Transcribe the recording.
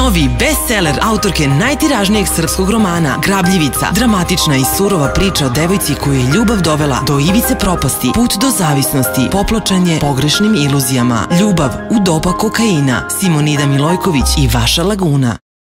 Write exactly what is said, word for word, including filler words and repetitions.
Novi bestseller autorke najtiražnijeg srpskog romana Grabljivica. Dramatična i surova priča o devojci koju je ljubav dovela do ivice propasti, put do zavisnosti, popločanje pogrešnim iluzijama, ljubav u doba kokaina. Simonida Milojković i Vaša laguna.